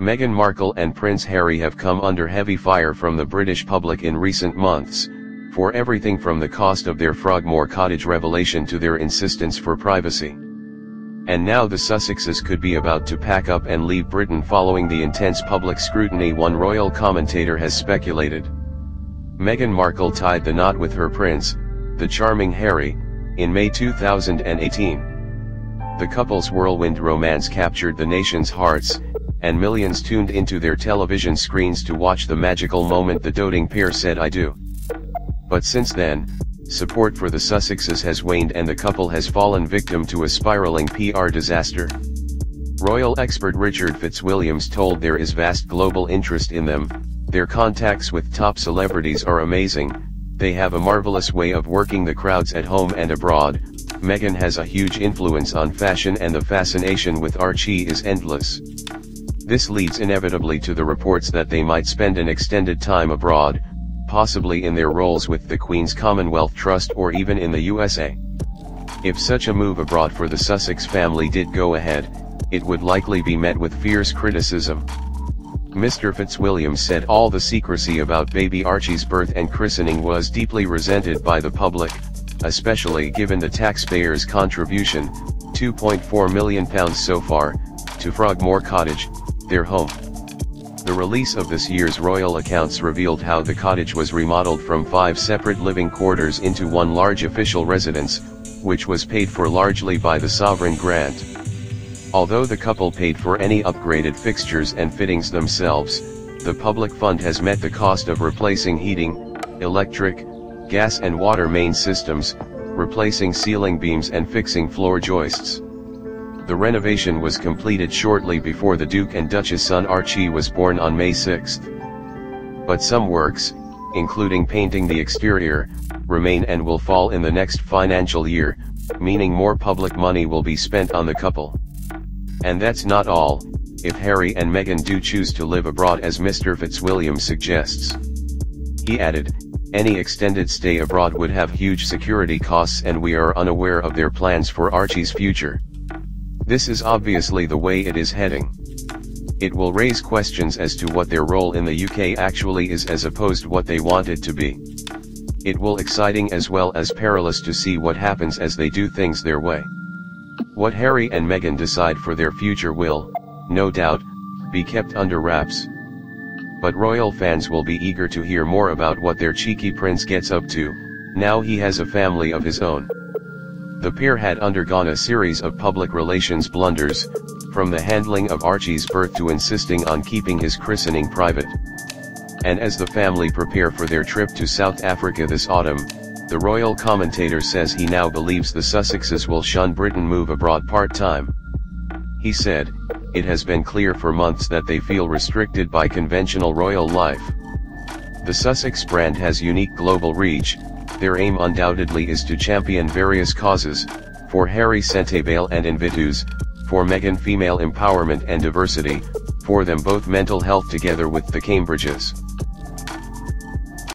Meghan Markle and Prince Harry have come under heavy fire from the British public in recent months, for everything from the cost of their Frogmore cottage revelation to their insistence for privacy. And now the Sussexes could be about to pack up and leave Britain following the intense public scrutiny, one royal commentator has speculated. Meghan Markle tied the knot with her prince, the charming Harry, in May 2018. The couple's whirlwind romance captured the nation's hearts, and millions tuned into their television screens to watch the magical moment the doting pair said "I do." But since then, support for the Sussexes has waned and the couple has fallen victim to a spiraling PR disaster. Royal expert Richard Fitzwilliams told there is vast global interest in them, their contacts with top celebrities are amazing, they have a marvelous way of working the crowds at home and abroad, Meghan has a huge influence on fashion and the fascination with Archie is endless. This leads inevitably to the reports that they might spend an extended time abroad, possibly in their roles with the Queen's Commonwealth Trust or even in the USA. If such a move abroad for the Sussex family did go ahead, it would likely be met with fierce criticism. Mr. Fitzwilliams said all the secrecy about baby Archie's birth and christening was deeply resented by the public, especially given the taxpayers' contribution, £2.4 million so far, to Frogmore Cottage, their home. The release of this year's royal accounts revealed how the cottage was remodeled from 5 separate living quarters into one large official residence, which was paid for largely by the sovereign grant. Although the couple paid for any upgraded fixtures and fittings themselves, the public fund has met the cost of replacing heating, electric, gas and water main systems, replacing ceiling beams and fixing floor joists. The renovation was completed shortly before the Duke and Duchess' son Archie was born on May 6. But some works, including painting the exterior, remain and will fall in the next financial year, meaning more public money will be spent on the couple. And that's not all, if Harry and Meghan do choose to live abroad as Mr. Fitzwilliams suggests. He added, any extended stay abroad would have huge security costs and we are unaware of their plans for Archie's future. This is obviously the way it is heading. It will raise questions as to what their role in the UK actually is as opposed to what they want it to be. It will exciting as well as perilous to see what happens as they do things their way. What Harry and Meghan decide for their future will, no doubt, be kept under wraps. But royal fans will be eager to hear more about what their cheeky prince gets up to, now he has a family of his own. The pair had undergone a series of public relations blunders, from the handling of Archie's birth to insisting on keeping his christening private. And as the family prepare for their trip to South Africa this autumn, the royal commentator says he now believes the Sussexes will shun Britain, move abroad part-time. He said, it has been clear for months that they feel restricted by conventional royal life. The Sussex brand has unique global reach, their aim undoubtedly is to champion various causes, for Harry Centebale and Invictus, for Meghan female empowerment and diversity, for them both mental health together with the Cambridges.